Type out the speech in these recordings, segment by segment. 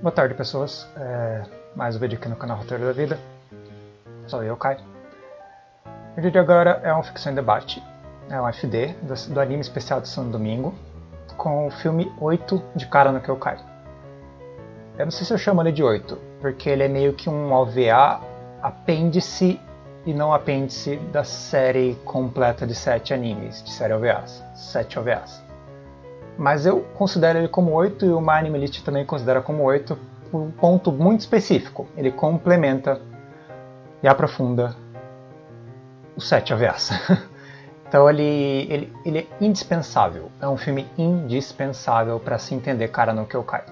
Boa tarde, pessoas. Mais um vídeo aqui no canal Roteiro da Vida. Sou eu, Kai. O vídeo de agora é um Ficção em Debate. É um FD do anime especial de Santo Domingo, com o filme 8 de Cara no Kyoukai. Eu não sei se eu chamo ele de 8, porque ele é meio que um OVA apêndice e não apêndice da série completa de 7 animes, de série OVAs, 7 OVAs. Mas eu considero ele como 8 e o My Anime List também considera como 8 por um ponto muito específico. Ele complementa e aprofunda os 7 OVAs. Então ele é indispensável. É um filme indispensável para se entender Cara no Kyoukai.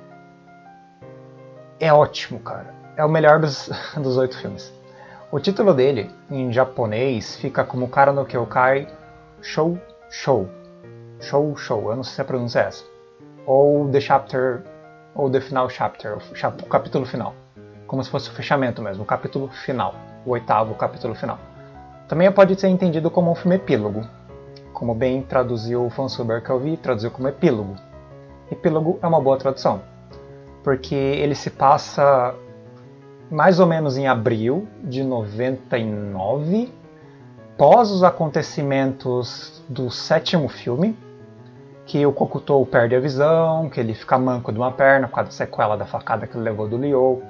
É ótimo, cara. É o melhor dos 8 filmes. O título dele, em japonês, fica como Cara no Kyoukai Shou Shou. Shou Shou, eu não sei se a pronúncia é essa. Ou The Chapter, ou The Final Chapter, o capítulo final. Como se fosse o fechamento mesmo, o capítulo final. O 8º capítulo final. Também pode ser entendido como um filme epílogo. Como bem traduziu o fansuber que eu vi, traduziu como epílogo. Epílogo é uma boa tradução. Porque ele se passa mais ou menos em abril de 99, pós os acontecimentos do 7º filme, que o Kokutou perde a visão, que ele fica manco de uma perna por causa da sequela da facada que ele levou do Liou,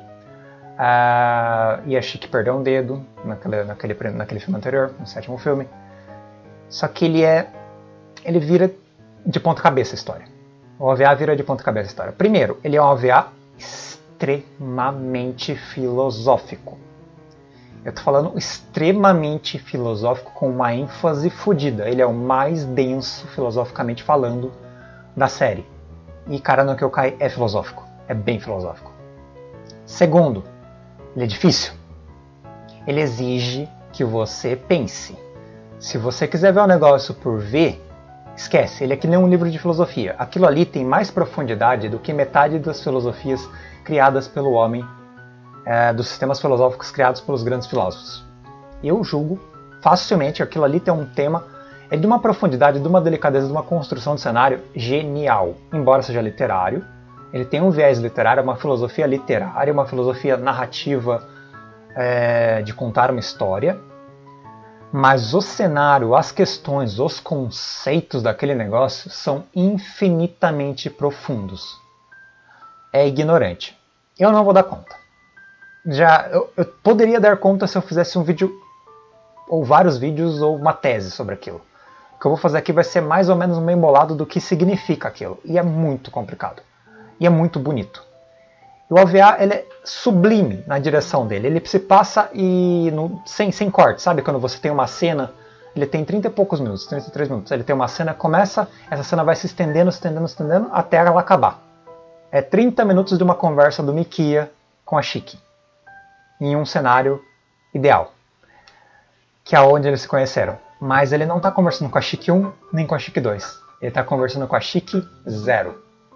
e a Shiki perdeu um dedo naquele filme anterior, no 7º filme. Só que ele vira de ponta cabeça a história. O OVA vira de ponta cabeça a história. Primeiro, ele é um OVA extremamente filosófico. Eu tô falando extremamente filosófico com uma ênfase fodida. Ele é o mais denso, filosoficamente falando, da série. E Cara no Kyoukai é filosófico. É bem filosófico. Segundo, ele é difícil. Ele exige que você pense. Se você quiser ver um negócio por ver, esquece. Ele é que nem um livro de filosofia. Aquilo ali tem mais profundidade do que metade das filosofias criadas pelo homem, dos sistemas filosóficos criados pelos grandes filósofos. Eu julgo facilmente aquilo ali tem um tema, é de uma profundidade, de uma delicadeza, de uma construção de cenário genial. Embora seja literário, ele tem um viés literário, uma filosofia literária, uma filosofia narrativa de contar uma história, mas o cenário, as questões, os conceitos daquele negócio são infinitamente profundos. É ignorante. Eu não vou dar conta. Eu poderia dar conta se eu fizesse um vídeo, ou vários vídeos, ou uma tese sobre aquilo. O que eu vou fazer aqui vai ser mais ou menos um embolado do que significa aquilo. E é muito complicado. E é muito bonito. E o OVA ele é sublime na direção dele. Ele se passa sem corte. Sabe quando você tem uma cena, ele tem 30 e poucos minutos, 33 minutos. Ele tem uma cena, começa, essa cena vai se estendendo, até ela acabar. É 30 minutos de uma conversa do Mikia com a Shiki. Em um cenário ideal, que é onde eles se conheceram. Mas ele não está conversando com a Shiki 1 nem com a Shiki 2. Ele está conversando com a Shiki 0.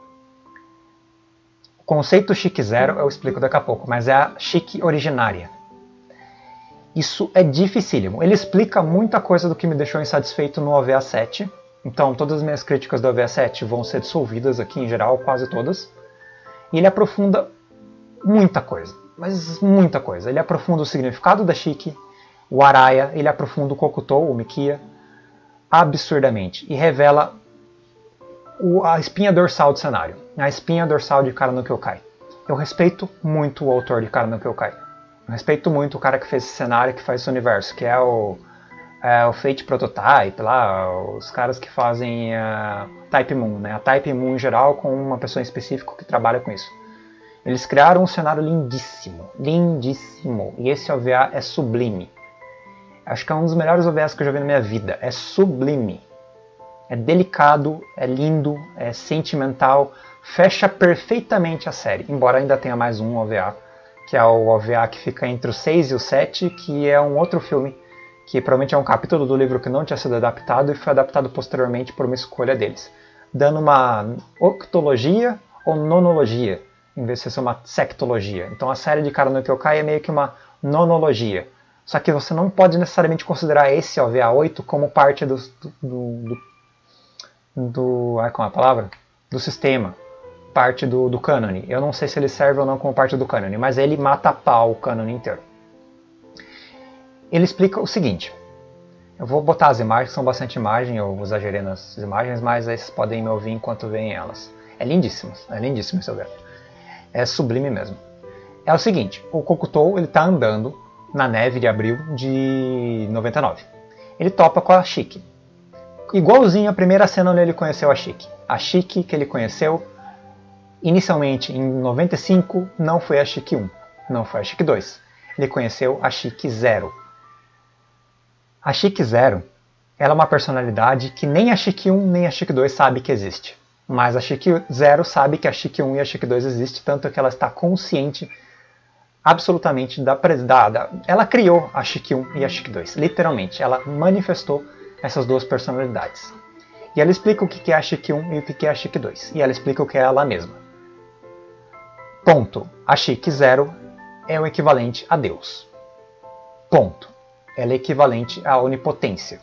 O conceito Shiki 0 eu explico daqui a pouco, mas é a Shiki originária. Isso é dificílimo. Ele explica muita coisa do que me deixou insatisfeito no OVA 7. Então todas as minhas críticas do OVA 7 vão ser dissolvidas aqui em geral, quase todas. E ele aprofunda muita coisa. Mas muita coisa. Ele aprofunda o significado da Shiki, o Araya, ele aprofunda o Kokutou, o Mikia, absurdamente. E revela a espinha dorsal do cenário. A espinha dorsal de Cara no Kyoukai. Eu respeito muito o autor de Cara no Kyoukai. Eu respeito muito o cara que fez esse cenário, que faz esse universo, que é o Fate Prototype, lá, os caras que fazem Type Moon, né? A Type Moon em geral, com uma pessoa em específico que trabalha com isso. Eles criaram um cenário lindíssimo, lindíssimo, e esse OVA é sublime. Acho que é um dos melhores OVAs que eu já vi na minha vida, é sublime. É delicado, é lindo, é sentimental, fecha perfeitamente a série, embora ainda tenha mais um OVA, que é o OVA que fica entre o 6 e o 7, que é um outro filme, que provavelmente é um capítulo do livro que não tinha sido adaptado e foi adaptado posteriormente por uma escolha deles, dando uma octologia ou nonologia, em vez de ser uma sectologia. Então a série de Cara no Kyoukai é meio que uma nonologia. Só que você não pode necessariamente considerar esse OVA 8 como parte como é a palavra? Do sistema. parte do cânone. Eu não sei se ele serve ou não como parte do cânone, mas ele mata a pau o cânone inteiro. Ele explica o seguinte. Eu vou botar as imagens, são bastante imagens, eu exagerei nas imagens, mas aí vocês podem me ouvir enquanto veem elas. É lindíssimo esse lugar. É sublime mesmo. É o seguinte, o Kokutou ele tá andando na neve de abril de 99. Ele topa com a Shiki. Igualzinho a primeira cena onde ele conheceu a Shiki. A Shiki que ele conheceu inicialmente em 95 não foi a Shiki 1, não foi a Shiki 2. Ele conheceu a Shiki 0. A Shiki 0 ela é uma personalidade que nem a Shiki 1 nem a Shiki 2 sabe que existe. Mas a Shiki 0 sabe que a Shiki 1 e a Shiki 2 existem, tanto que ela está consciente absolutamente ela criou a Shiki 1 e a Shiki 2. Literalmente, ela manifestou essas duas personalidades. E ela explica o que é a Shiki 1 e o que é a Shiki 2. E ela explica o que é ela mesma. Ponto. A Shiki 0 é o equivalente a Deus. Ponto. Ela é equivalente à onipotência.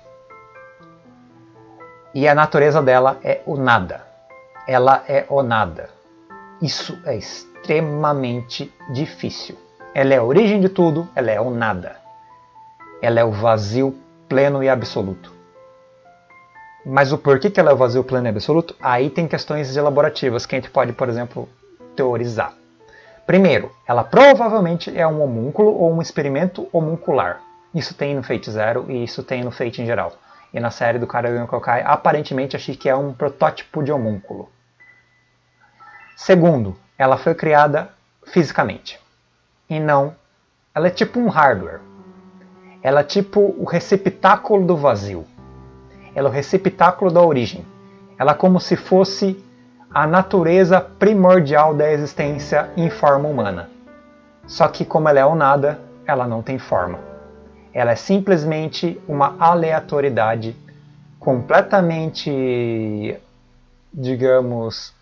E a natureza dela é o nada. Ela é o nada. Isso é extremamente difícil. Ela é a origem de tudo, ela é o nada. Ela é o vazio pleno e absoluto. Mas o porquê que ela é o vazio pleno e absoluto? Aí tem questões elaborativas que a gente pode, por exemplo, teorizar. Primeiro, ela provavelmente é um homúnculo ou um experimento homuncular. Isso tem no Fate Zero e isso tem no Fate em geral. E na série do Karagen no Kokai, aparentemente a Shiki é um protótipo de homúnculo. Segundo, ela foi criada fisicamente. E não, ela é tipo um hardware. Ela é tipo o receptáculo do vazio. Ela é o receptáculo da origem. Ela é como se fosse a natureza primordial da existência em forma humana. Só que como ela é o nada, ela não tem forma. Ela é simplesmente uma aleatoriedade completamente, digamos,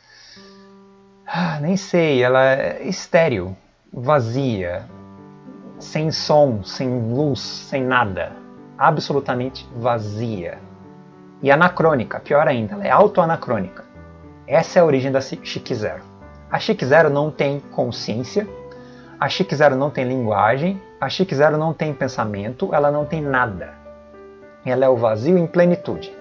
nem sei, ela é estéril, vazia, sem som, sem luz, sem nada. Absolutamente vazia. E anacrônica, pior ainda, ela é autoanacrônica. Essa é a origem da Shiki 0. A Shiki 0 não tem consciência, a Shiki 0 não tem linguagem, a Shiki 0 não tem pensamento, ela não tem nada. Ela é o vazio em plenitude.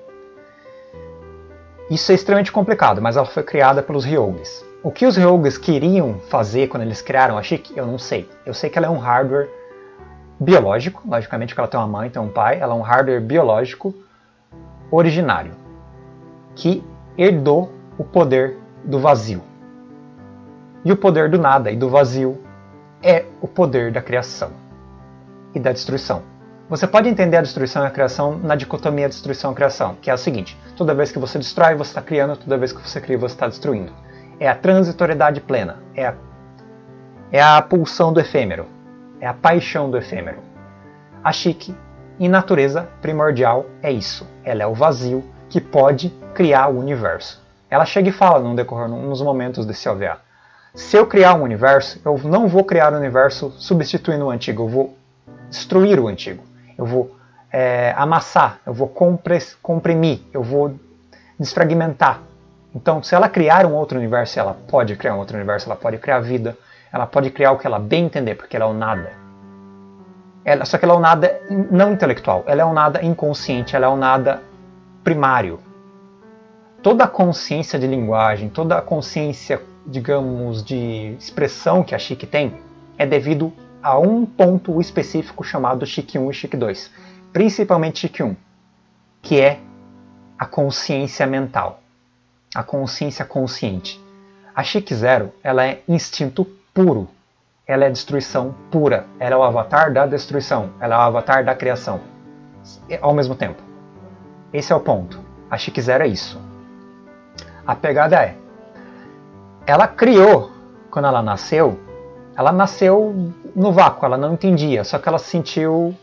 Isso é extremamente complicado, mas ela foi criada pelos Ryogis. O que os Ryogis queriam fazer quando eles criaram a Shiki, eu não sei. Eu sei que ela é um hardware biológico, logicamente porque ela tem uma mãe, tem um pai, ela é um hardware biológico originário, que herdou o poder do vazio. E o poder do nada e do vazio é o poder da criação e da destruição. Você pode entender a destruição e a criação na dicotomia destruição e criação, que é o seguinte: toda vez que você destrói, você está criando, toda vez que você cria, você está destruindo. É a transitoriedade plena, é a pulsão do efêmero, é a paixão do efêmero. A Shiki, em natureza primordial, é isso. Ela é o vazio que pode criar o universo. Ela chega e fala nos momentos desse OVA: se eu criar um universo, eu não vou criar um universo substituindo o antigo, eu vou destruir o antigo, eu vou amassar, eu vou comprimir, eu vou desfragmentar. Então, se ela criar um outro universo, ela pode criar um outro universo, ela pode criar vida, ela pode criar o que ela bem entender, porque ela é o nada. Só que ela é o nada não intelectual, ela é o nada inconsciente, ela é o nada primário. Toda a consciência de linguagem, toda a consciência, digamos, de expressão que a Shiki tem é devido a um ponto específico chamado Shiki 1 e Shiki 2. Principalmente Shiki 1, que é a consciência mental, a consciência consciente. A Shiki 0, ela é instinto puro, ela é destruição pura, ela é o avatar da destruição, ela é o avatar da criação, ao mesmo tempo. Esse é o ponto. A Shiki 0 é isso. A pegada é: ela criou, quando ela nasceu no vácuo, ela não entendia, só que ela sentiu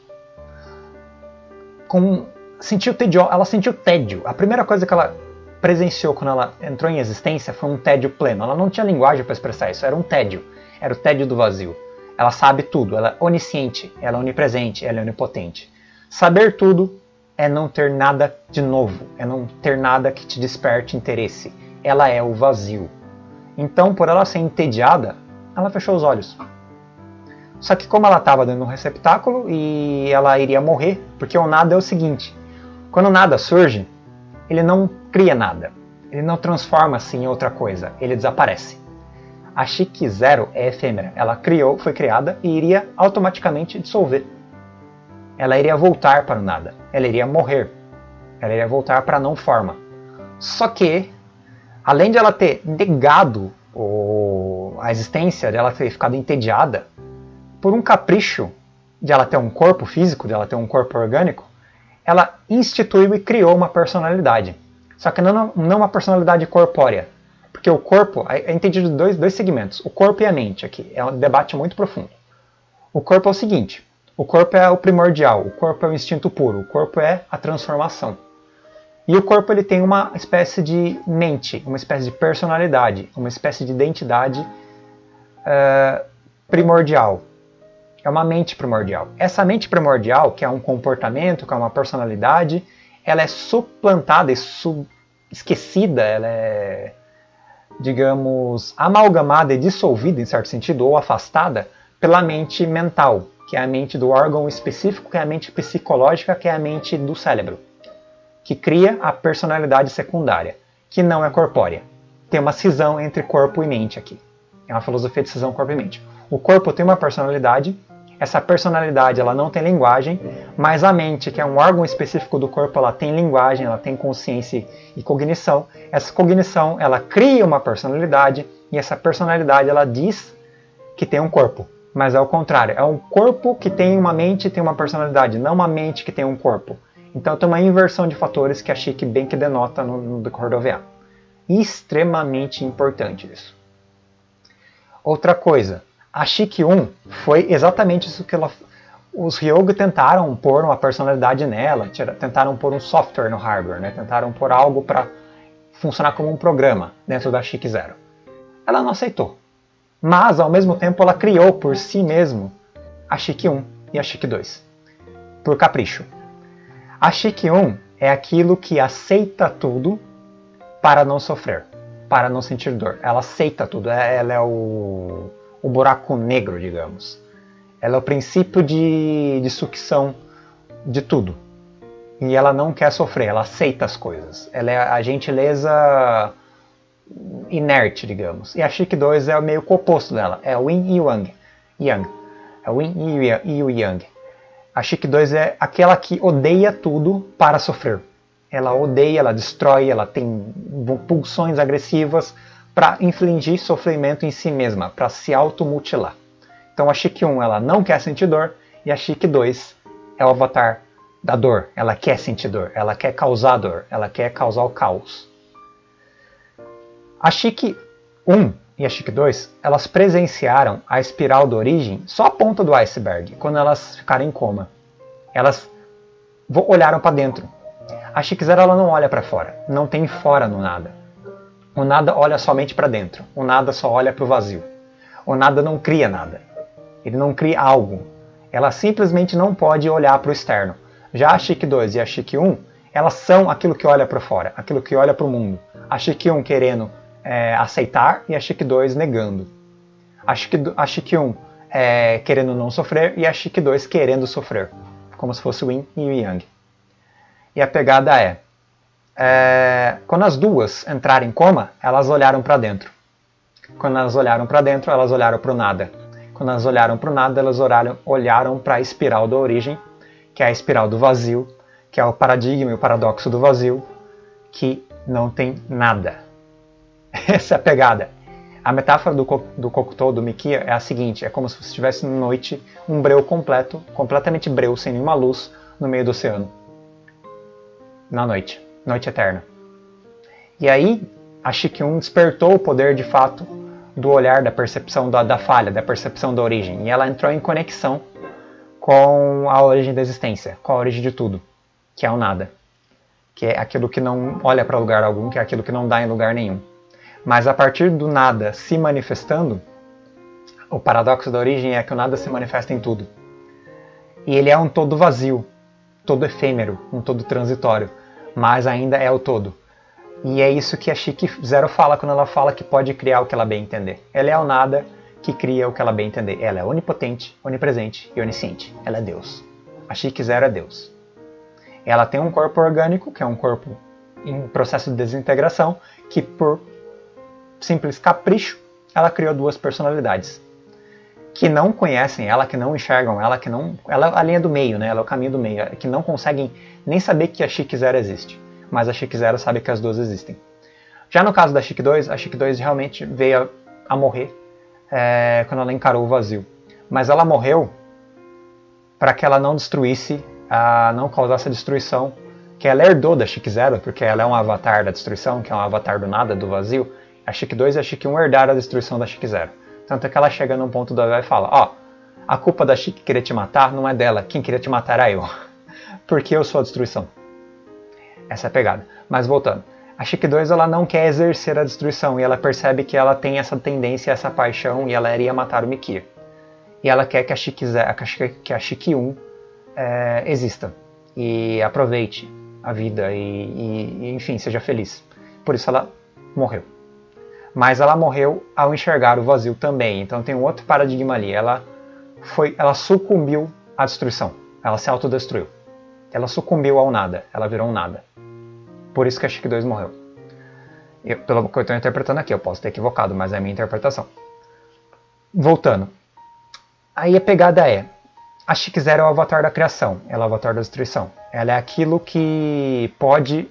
ela sentiu tédio. A primeira coisa que ela presenciou quando ela entrou em existência foi um tédio pleno. Ela não tinha linguagem para expressar isso, era um tédio. Era o tédio do vazio. Ela sabe tudo, ela é onisciente, ela é onipresente, ela é onipotente. Saber tudo é não ter nada de novo, é não ter nada que te desperte interesse. Ela é o vazio. Então, por ela ser entediada, ela fechou os olhos. Só que como ela estava dentro de um receptáculo e ela iria morrer, porque o nada é o seguinte, quando o nada surge, ele não cria nada, ele não transforma-se em outra coisa, ele desaparece. A Chique Zero é efêmera, ela foi criada e iria automaticamente dissolver. Ela iria voltar para o nada, ela iria morrer, ela iria voltar para a não forma. Só que, além de ela ter negado a existência, de ela ter ficado entediada, por um capricho de ela ter um corpo físico, de ela ter um corpo orgânico, ela instituiu e criou uma personalidade. Só que não uma personalidade corpórea. Porque o corpo é entendido em dois segmentos. O corpo e a mente aqui. É um debate muito profundo. O corpo é o seguinte. O corpo é o primordial. O corpo é o instinto puro. O corpo é a transformação. E o corpo ele tem uma espécie de mente, uma espécie de personalidade, uma espécie de identidade primordial. É uma mente primordial. Essa mente primordial, que é um comportamento, que é uma personalidade, ela é suplantada e esquecida, ela é, digamos, amalgamada e dissolvida, em certo sentido, ou afastada, pela mente mental, que é a mente do órgão específico, que é a mente psicológica, que é a mente do cérebro, que cria a personalidade secundária, que não é corpórea. Tem uma cisão entre corpo e mente aqui. É uma filosofia de cisão corpo e mente. O corpo tem uma personalidade, essa personalidade ela não tem linguagem, mas a mente, que é um órgão específico do corpo, ela tem linguagem, ela tem consciência e cognição. Essa cognição, ela cria uma personalidade, e essa personalidade, ela diz que tem um corpo. Mas é o contrário, é um corpo que tem uma mente e tem uma personalidade, não uma mente que tem um corpo. Então tem uma inversão de fatores que a Chique bem que denota no decorrer do OVA. Extremamente importante isso. Outra coisa, a Chique 1 foi exatamente isso que os Ryoga tentaram pôr uma personalidade nela, tentaram pôr um software no hardware, né? Tentaram pôr algo para funcionar como um programa dentro da Chique Zero. Ela não aceitou, mas ao mesmo tempo ela criou por si mesmo a Chique 1 e a Chique 2, por capricho. A Chique 1 é aquilo que aceita tudo para não sofrer, para não sentir dor. Ela aceita tudo, ela é o buraco negro, digamos. Ela é o princípio de sucção de tudo. E ela não quer sofrer, ela aceita as coisas. Ela é a gentileza inerte, digamos. E a Chique 2 é meio que o oposto dela. É o Yin e o Yang. É o Yin e o Yang. A Chique 2 é aquela que odeia tudo para sofrer. Ela odeia, ela destrói, ela tem pulsões agressivas para infligir sofrimento em si mesma, para se automutilar. Então a Chique 1 ela não quer sentir dor, e a Chique 2 é o avatar da dor. Ela quer sentir dor, ela quer causar dor, ela quer causar o caos. A Chique 1 e a Chique 2, elas presenciaram a espiral da origem, só a ponta do iceberg, quando elas ficaram em coma. Elas olharam para dentro. A Chique Zero ela não olha para fora, não tem fora no nada. O nada olha somente para dentro, o nada só olha para o vazio. O nada não cria nada, ele não cria algo. Ela simplesmente não pode olhar para o externo. Já a Chique 2 e a Chique 1, elas são aquilo que olha para fora, aquilo que olha para o mundo. A Chique 1 querendo aceitar e a Chique 2 negando. A Chique 1 querendo não sofrer e a Chique 2 querendo sofrer. Como se fosse o Yin e o Yang. E a pegada quando as duas entraram em coma, elas olharam para dentro. Quando elas olharam para dentro, elas olharam para o nada. Quando elas olharam para o nada, elas olharam para a espiral da origem, que é a espiral do vazio, que é o paradigma e o paradoxo do vazio, que não tem nada. Essa é a pegada. A metáfora do Kokuto, do Mikia, é a seguinte: é como se você estivesse na noite, um breu completo, completamente breu, sem nenhuma luz, no meio do oceano. Na noite. Noite eterna. E aí, a Chique 1 despertou o poder de fato do olhar, da percepção da falha, da percepção da origem. E ela entrou em conexão com a origem da existência, com a origem de tudo, que é o nada. Que é aquilo que não olha para lugar algum, que é aquilo que não dá em lugar nenhum. Mas a partir do nada se manifestando, o paradoxo da origem é que o nada se manifesta em tudo. E ele é um todo vazio, todo efêmero, um todo transitório, mas ainda é o todo. E é isso que a Chique Zero fala quando ela fala que pode criar o que ela bem entender. Ela é o nada que cria o que ela bem entender. Ela é onipotente, onipresente e onisciente. Ela é Deus. A Chique Zero é Deus. Ela tem um corpo orgânico, que é um corpo em processo de desintegração, que por simples capricho, ela criou duas personalidades. Que não conhecem ela, que não enxergam ela, que não... Ela é a linha do meio, né? Ela é o caminho do meio, que não conseguem nem saber que a Chique Zero existe. Mas a Chique Zero sabe que as duas existem. Já no caso da Chique 2, a Chique 2 realmente veio a morrer quando ela encarou o vazio. Mas ela morreu para que ela não destruísse, não causasse a destruição que ela herdou da Chique Zero, porque ela é um avatar da destruição, que é um avatar do nada, do vazio. A Chique 2 e a Chique 1 herdaram a destruição da Chique Zero. Tanto é que ela chega num ponto do Avel e fala, ó, a culpa da Chique querer te matar não é dela, quem queria te matar era eu. Porque eu sou a destruição. Essa é a pegada. Mas voltando, a Chique 2 ela não quer exercer a destruição e ela percebe que ela tem essa tendência, essa paixão e ela iria matar o Mikia. E ela quer que a Chique 1 exista e aproveite a vida e enfim, seja feliz. Por isso ela morreu. Mas ela morreu ao enxergar o vazio também. Então tem um outro paradigma ali. Ela sucumbiu à destruição. Ela se autodestruiu. Ela sucumbiu ao nada. Ela virou um nada. Por isso que a Chique 2 morreu. Pelo que eu estou interpretando aqui, eu posso ter equivocado, mas é a minha interpretação. Voltando. Aí a pegada é, a Chique Zero é o avatar da criação, ela é o avatar da destruição. Ela é aquilo que pode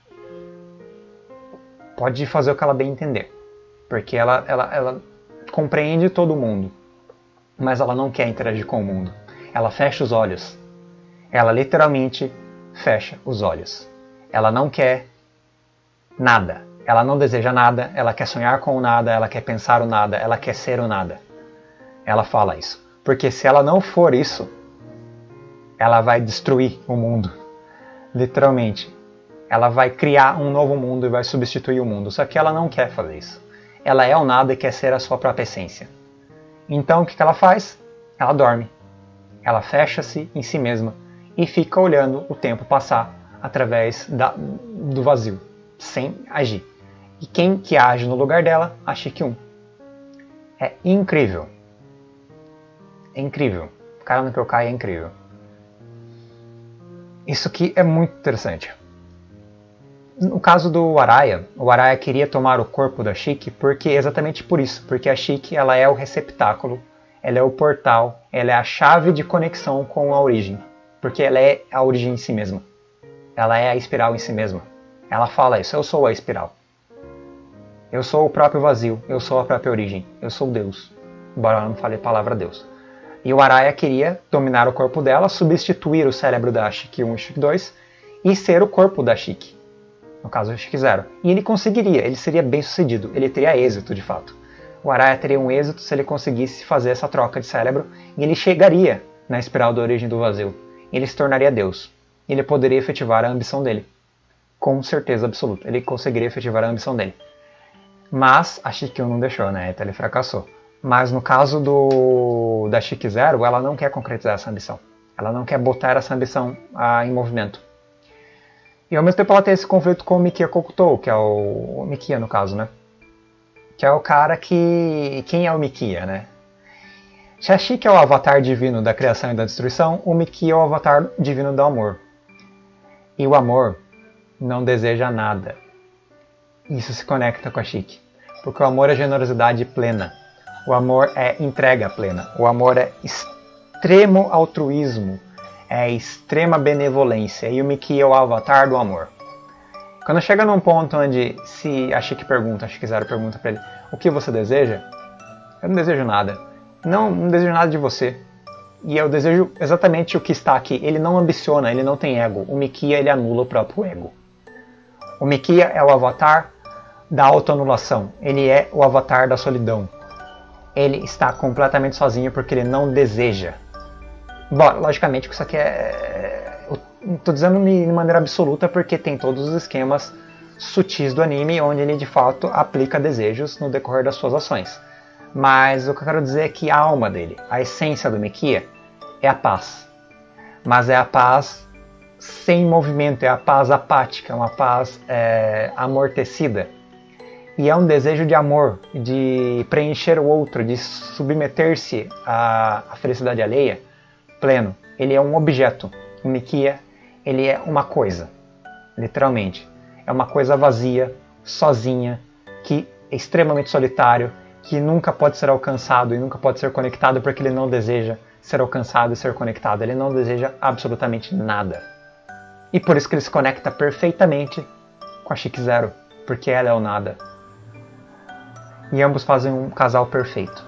fazer o que ela bem entender. Porque ela compreende todo mundo, mas ela não quer interagir com o mundo. Ela fecha os olhos. Ela literalmente fecha os olhos. Ela não quer nada. Ela não deseja nada, ela quer sonhar com o nada, ela quer pensar o nada, ela quer ser o nada. Ela fala isso. Porque se ela não for isso, ela vai destruir o mundo. Literalmente. Ela vai criar um novo mundo e vai substituir o mundo. Só que ela não quer fazer isso. Ela é o nada e quer ser a sua própria essência. Então o que ela faz? Ela dorme. Ela fecha-se em si mesma e fica olhando o tempo passar através do vazio, sem agir. E quem que age no lugar dela? A Chique 1. É incrível. É incrível. O cara no que eu caio é incrível. Isso aqui é muito interessante. No caso do Araya, o Araya queria tomar o corpo da Chique exatamente por isso. Porque a Chique ela é o receptáculo, ela é o portal, ela é a chave de conexão com a origem. Porque ela é a origem em si mesma. Ela é a espiral em si mesma. Ela fala isso, eu sou a espiral. Eu sou o próprio vazio, eu sou a própria origem, eu sou Deus. Embora ela não fale a palavra Deus. E o Araya queria dominar o corpo dela, substituir o cérebro da Chique 1 e Chique 2 e ser o corpo da Chique. No caso, a Chique Zero. E ele conseguiria, ele seria bem sucedido, ele teria êxito de fato. O Araya teria um êxito se ele conseguisse fazer essa troca de cérebro e ele chegaria na espiral da origem do vazio. Ele se tornaria Deus. Ele poderia efetivar a ambição dele. Com certeza absoluta. Ele conseguiria efetivar a ambição dele. Mas a Chique 1 não deixou, né? Então ele fracassou. Mas no caso da Chique Zero, ela não quer concretizar essa ambição. Ela não quer botar essa ambição em movimento. E ao mesmo tempo ela tem esse conflito com o Mikia Kokutou, que é o Mikia no caso, né? Que é o cara que... Quem é o Mikia, né? Se a Chique é o avatar divino da criação e da destruição, o Mikia é o avatar divino do amor. E o amor não deseja nada. Isso se conecta com a Chique. Porque o amor é generosidade plena. O amor é entrega plena. O amor é extremo altruísmo. É extrema benevolência. E o Mikia é o avatar do amor. Quando chega num ponto onde se a Chique pergunta, a Chique Zero pergunta pra ele, o que você deseja? Eu não desejo nada. Não desejo nada de você. E eu desejo exatamente o que está aqui. Ele não ambiciona, ele não tem ego. O Mikia, ele anula o próprio ego. O Mikia é o avatar da autoanulação. Ele é o avatar da solidão. Ele está completamente sozinho porque ele não deseja. Bom, logicamente que isso aqui eu estou dizendo de maneira absoluta porque tem todos os esquemas sutis do anime onde ele de fato aplica desejos no decorrer das suas ações. Mas o que eu quero dizer é que a alma dele, a essência do Mikia, é a paz. Mas é a paz sem movimento, é a paz apática, uma paz amortecida. E é um desejo de amor, de preencher o outro, de submeter-se à felicidade alheia pleno. Ele é um objeto. O Miquia, ele é uma coisa, literalmente. É uma coisa vazia, sozinha, que é extremamente solitário, que nunca pode ser alcançado e nunca pode ser conectado porque ele não deseja ser alcançado e ser conectado. Ele não deseja absolutamente nada. E por isso que ele se conecta perfeitamente com a Chique Zero, porque ela é o nada. E ambos fazem um casal perfeito.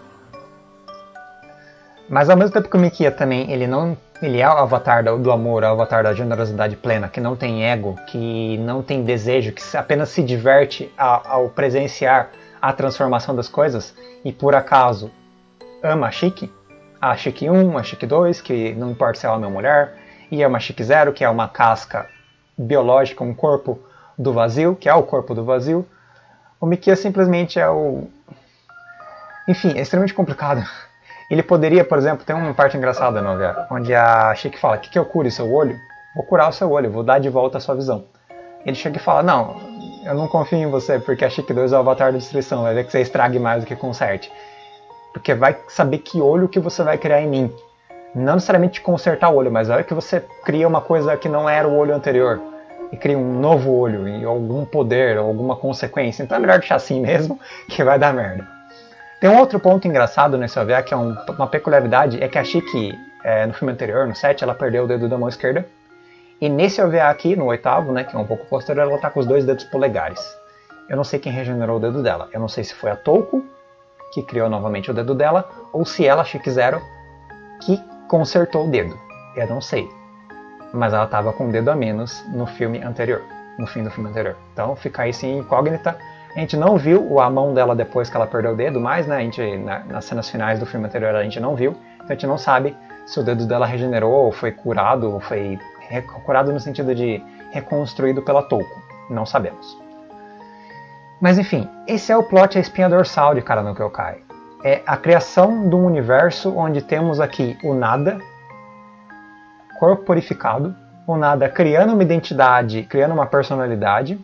Mas ao mesmo tempo que o Miquia também, ele é o avatar do amor, o avatar da generosidade plena, que não tem ego, que não tem desejo, que apenas se diverte ao presenciar a transformação das coisas, e por acaso ama a Chique 1, a Chique 2, que não importa se é homem ou mulher, e ama a Chique Zero, que é uma casca biológica, um corpo do vazio, que é o corpo do vazio. O Miquia simplesmente é o... Enfim, é extremamente complicado. Ele poderia, por exemplo, tem uma parte engraçada na novela, onde a Chique fala: "Que eu cure seu olho? Vou curar o seu olho, vou dar de volta a sua visão." Ele chega e fala: "Não, eu não confio em você, porque a Chique 2 é o avatar da destruição, vai ver que você estrague mais do que conserte. Porque vai saber que olho que você vai criar em mim. Não necessariamente consertar o olho, mas a hora que você cria uma coisa que não era o olho anterior, e cria um novo olho, e algum poder, alguma consequência, então é melhor deixar assim mesmo, que vai dar merda." Tem um outro ponto engraçado nesse OVA, que é uma peculiaridade, é que a Chique, no filme anterior, no 7, ela perdeu o dedo da mão esquerda. E nesse OVA aqui, no 8º, né, que é um pouco posterior, ela tá com os 2 dedos polegares. Eu não sei quem regenerou o dedo dela. Eu não sei se foi a Touko, que criou novamente o dedo dela, ou se ela, Chique Zero, que consertou o dedo. Eu não sei. Mas ela tava com um dedo a menos no filme anterior, no fim do filme anterior. Então fica aí sim incógnita. A gente não viu a mão dela depois que ela perdeu o dedo, mas né, nas cenas finais do filme anterior a gente não viu. Então a gente não sabe se o dedo dela regenerou, ou foi curado, ou foi curado no sentido de reconstruído pela Touko. Não sabemos. Mas enfim, esse é o plot, a espinha dorsal de Kara no Kyoukai. É a criação de um universo onde temos aqui o nada corporificado, o nada criando uma identidade, criando uma personalidade,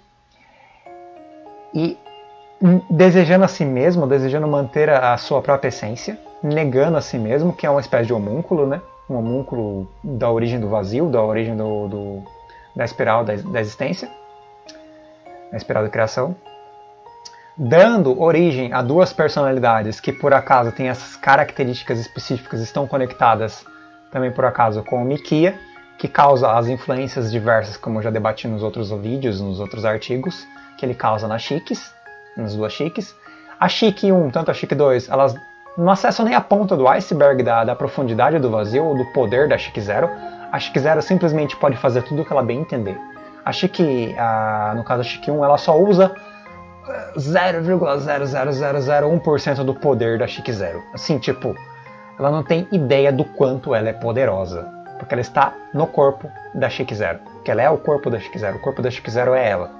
e desejando a si mesmo, desejando manter a sua própria essência, negando a si mesmo, que é uma espécie de homúnculo, né? Um homúnculo da origem do vazio, da origem da espiral da existência, da espiral da criação, dando origem a 2 personalidades que por acaso têm essas características específicas, estão conectadas também por acaso com o Miquia, que causa as influências diversas, como eu já debati nos outros vídeos, nos outros artigos, que ele causa nas Chiques, nas 2 Chiques. A Chique 1, tanto a Chique 2, elas não acessam nem a ponta do iceberg da profundidade do vazio ou do poder da Chique Zero. A Chique Zero simplesmente pode fazer tudo o que ela bem entender. A Chique, no caso da Chique 1, ela só usa 0,00001% do poder da Chique Zero. Assim, tipo, ela não tem ideia do quanto ela é poderosa, porque ela está no corpo da Chique Zero, que ela é o corpo da Chique Zero, o corpo da Chique Zero é ela.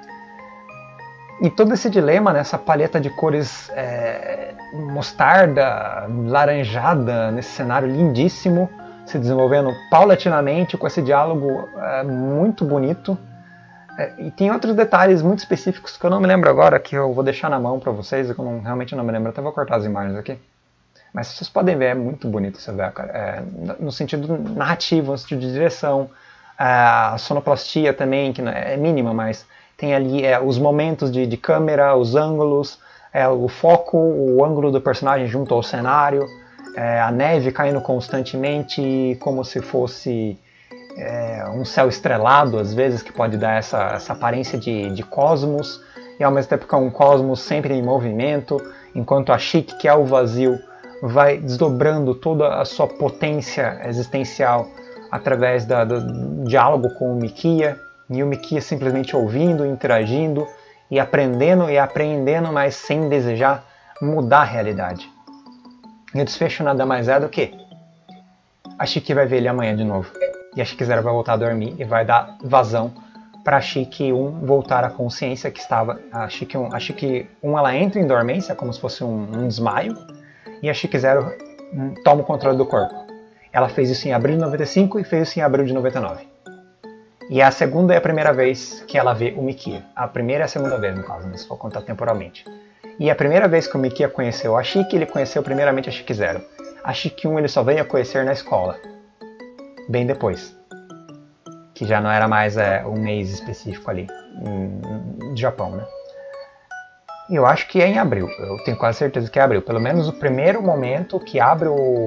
E todo esse dilema nessa paleta de cores mostarda, laranjada, nesse cenário lindíssimo, se desenvolvendo paulatinamente com esse diálogo muito bonito. E tem outros detalhes muito específicos que eu não me lembro agora, que eu vou deixar na mão para vocês, que eu realmente não me lembro, até vou cortar as imagens aqui. Mas vocês podem ver, é muito bonito esse OVA, cara. No sentido narrativo, no sentido de direção, a sonoplastia também, que é mínima, mas tem ali os momentos de câmera, os ângulos, o foco, o ângulo do personagem junto ao cenário, a neve caindo constantemente, como se fosse um céu estrelado, às vezes, que pode dar essa aparência de cosmos, e ao mesmo tempo que é um cosmos sempre em movimento, enquanto a Chique, que é o vazio, vai desdobrando toda a sua potência existencial através do diálogo com o Miquia, e o Miquia simplesmente ouvindo, interagindo e aprendendo e apreendendo, mas sem desejar mudar a realidade. E o desfecho nada mais é do que a Chique vai ver ele amanhã de novo. E a Chique Zero vai voltar a dormir e vai dar vazão para a Chique 1 voltar à consciência que estava. A Chique 1 ela entra em dormência, como se fosse um desmaio, e a Chique Zero toma o controle do corpo. Ela fez isso em abril de 95 e fez isso em abril de 99. E a segunda é a primeira vez que ela vê o Mikia. A primeira e a segunda vez, no caso, né, se for contar temporalmente. E a primeira vez que o Mikia conheceu a Shiki, ele conheceu primeiramente a Shiki Zero. A Shiki 1 ele só veio a conhecer na escola. Bem depois. Que já não era mais um mês específico ali, no Japão, né? E eu acho que é em abril, eu tenho quase certeza que é abril. Pelo menos o primeiro momento que abre o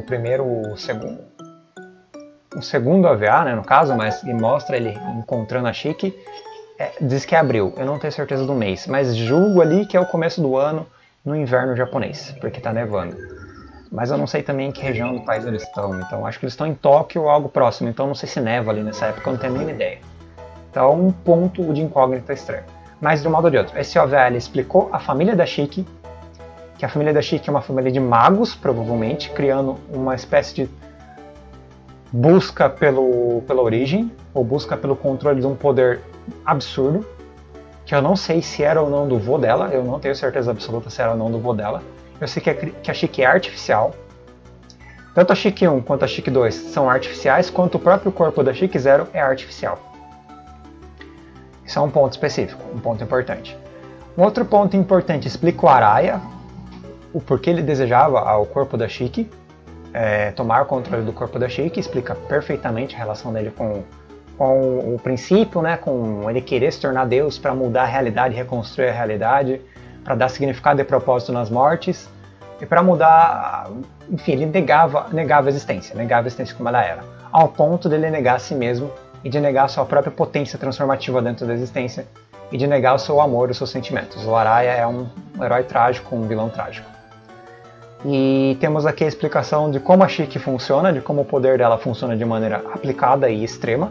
segundo OVA, né, no caso, mas e mostra ele encontrando a Shiki, diz que é abril. Eu não tenho certeza do mês, mas julgo ali que é o começo do ano no inverno japonês, porque tá nevando. Mas eu não sei também em que região do país eles estão, então acho que eles estão em Tóquio ou algo próximo, então não sei se neva ali nessa época, eu não tenho a mínima ideia. Então um ponto de incógnita estranho. Mas de um modo ou de outro, esse OVA ele explicou a família da Shiki, que a família da Shiki é uma família de magos, provavelmente, criando uma espécie de busca pela origem, ou busca pelo controle de um poder absurdo, que eu não sei se era ou não do vô dela, eu não tenho certeza absoluta se era ou não do vô dela. Eu sei que a Shiki é artificial. Tanto a Shiki 1 quanto a Shiki 2 são artificiais, quanto o próprio corpo da Shiki Zero é artificial. Isso é um ponto específico, um ponto importante. Um outro ponto importante explica o Araya, o porquê ele desejava o corpo da Shiki, tomar o controle do corpo da Shiki, explica perfeitamente a relação dele com o princípio, né, com ele querer se tornar Deus para mudar a realidade, reconstruir a realidade, para dar significado e propósito nas mortes, e para mudar, enfim, ele negava a existência como ela era, ao ponto dele negar a si mesmo e de negar a sua própria potência transformativa dentro da existência e de negar o seu amor, os seus sentimentos. O Araya é um herói trágico, um vilão trágico. E temos aqui a explicação de como a Shiki funciona, de como o poder dela funciona de maneira aplicada e extrema.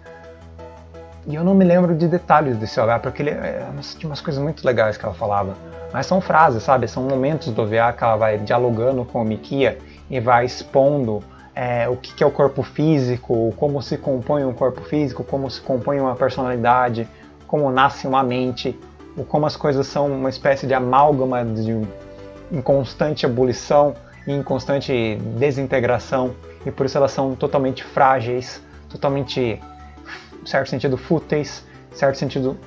E eu não me lembro de detalhes desse OVA, porque tinha umas coisas muito legais que ela falava. Mas são frases, sabe? São momentos do OVA que ela vai dialogando com o Mikia e vai expondo o que é o corpo físico, como se compõe um corpo físico, como se compõe uma personalidade, como nasce uma mente, como as coisas são uma espécie de amálgama em constante ebulição e em constante desintegração, e por isso elas são totalmente frágeis, totalmente, em certo sentido, fúteis, em certo sentido,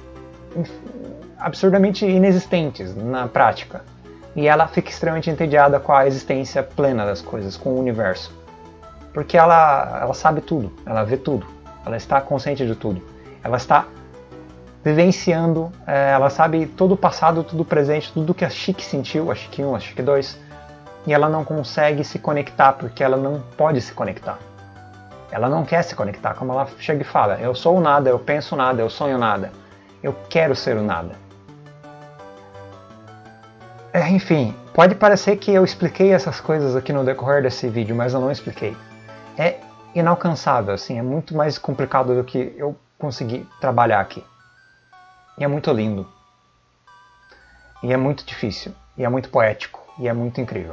absurdamente inexistentes na prática. E ela fica extremamente entediada com a existência plena das coisas, com o universo. Porque ela sabe tudo, ela vê tudo, ela está consciente de tudo, ela está vivenciando, ela sabe todo o passado, tudo o presente, tudo que a Shiki sentiu, a Shiki 1, a Shiki 2, e ela não consegue se conectar porque ela não pode se conectar. Ela não quer se conectar, como ela chega e fala, eu sou o nada, eu penso nada, eu sonho nada, eu quero ser o nada. Enfim, pode parecer que eu expliquei essas coisas aqui no decorrer desse vídeo, mas eu não expliquei. É inalcançável, assim, é muito mais complicado do que eu consegui trabalhar aqui. E é muito lindo. E é muito difícil. E é muito poético. E é muito incrível.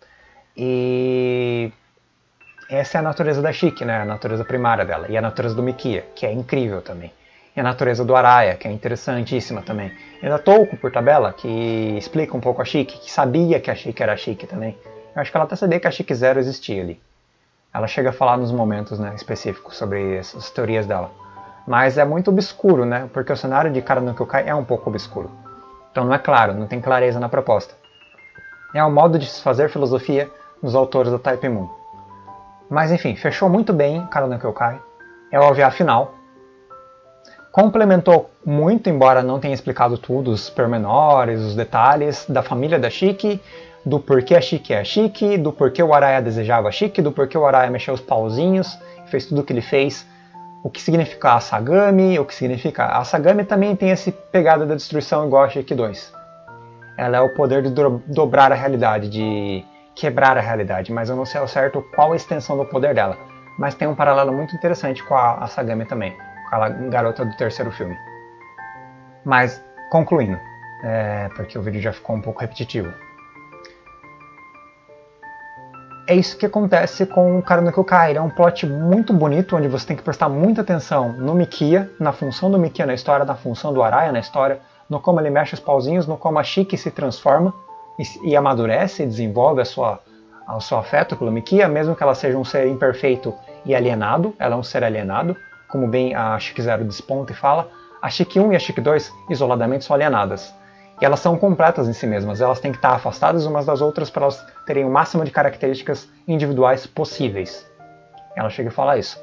E essa é a natureza da Shiki, né? A natureza primária dela. E a natureza do Mikia, que é incrível também. E a natureza do Araya, que é interessantíssima também. E da Touko, por tabela, que explica um pouco a Shiki, que sabia que a Shiki era a Shiki também. Eu acho que ela até sabia que a Shiki Zero existia ali. Ela chega a falar nos momentos, né, específicos sobre essas teorias dela. Mas é muito obscuro, né? Porque o cenário de Kara no Kyoukai é um pouco obscuro. Então não é claro, não tem clareza na proposta. É um modo de se fazer filosofia dos autores da Type Moon. Mas enfim, fechou muito bem Kara no Kyoukai. É o OVA final. Complementou muito, embora não tenha explicado tudo, os pormenores, os detalhes da família da Shiki, do porquê a Shiki é a Shiki, do porquê o Araya desejava a Shiki, do porquê o Araya mexeu os pauzinhos, fez tudo o que ele fez, o que significa a Asagami, o que significa... A Asagami também tem esse pegada da destruição igual a Shiki 2. Ela é o poder de dobrar a realidade, de quebrar a realidade, mas eu não sei ao certo qual a extensão do poder dela. Mas tem um paralelo muito interessante com a Asagami também, com a garota do terceiro filme. Mas, concluindo, porque o vídeo já ficou um pouco repetitivo. É isso que acontece com o Kara no Kyoukai. Ele é um plot muito bonito, onde você tem que prestar muita atenção no Mikia, na função do Mikia na história, na função do Araya na história, no como ele mexe os pauzinhos, no como a Shiki se transforma e amadurece e desenvolve o seu afeto pelo Mikia, mesmo que ela seja um ser imperfeito e alienado, ela é um ser alienado, como bem a Chique 0 desponta e fala, a Chique 1 e a Chique 2 isoladamente são alienadas. E elas são completas em si mesmas, elas têm que estar afastadas umas das outras para elas terem o máximo de características individuais possíveis. Ela chega a falar isso.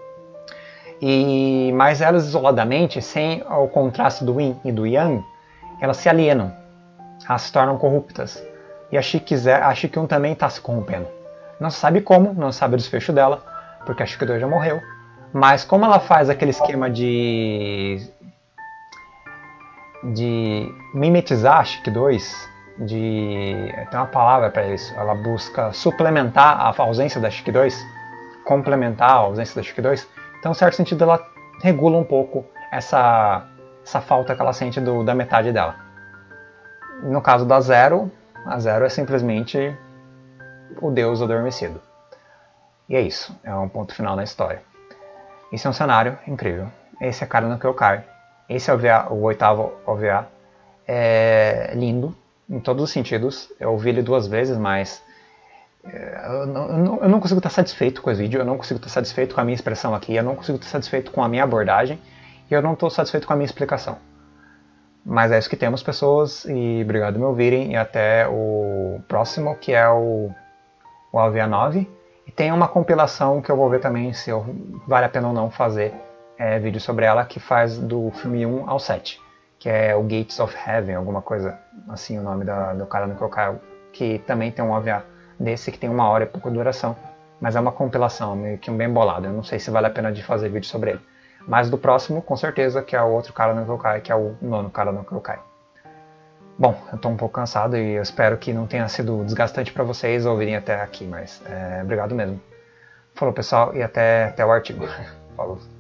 Mas elas isoladamente, sem o contraste do Yin e do Yang, elas se alienam, elas se tornam corruptas. E a Chique 1 também está se corrompendo. Não se sabe como, não se sabe o desfecho dela, porque a Chique 2 já morreu. Mas como ela faz aquele esquema de mimetizar a Chique 2, tem uma palavra para isso, ela busca suplementar a ausência da Chique 2, complementar a ausência da Chique 2, então em certo sentido ela regula um pouco essa falta que ela sente da metade dela. No caso da Zero, a Zero é simplesmente o deus adormecido. E é isso, é um ponto final na história. Esse é um cenário incrível. Esse é Kara no Kyokai. Esse é o oitavo OVA. É lindo, em todos os sentidos. Eu ouvi ele 2 vezes, mas eu não consigo estar satisfeito com esse vídeo. Eu não consigo estar satisfeito com a minha expressão aqui. Eu não consigo estar satisfeito com a minha abordagem. E eu não estou satisfeito com a minha explicação. Mas é isso que temos, pessoas. E obrigado por me ouvirem. E até o próximo, que é o OVA 9. E tem uma compilação que eu vou ver também se vale a pena ou não fazer vídeo sobre ela, que faz do filme 1 ao 7, que é o Gates of Heaven, alguma coisa assim o nome do cara no Kyokai, que também tem um OVA desse que tem 1 hora e pouco de duração, mas é uma compilação, meio que um bem bolado, eu não sei se vale a pena de fazer vídeo sobre ele. Mas do próximo, com certeza, que é o outro cara no Kyokai, que é o 9º cara no Kyokai. Bom, eu estou um pouco cansado e eu espero que não tenha sido desgastante para vocês ouvirem até aqui, mas obrigado mesmo. Falou, pessoal, e até o artigo. Falou.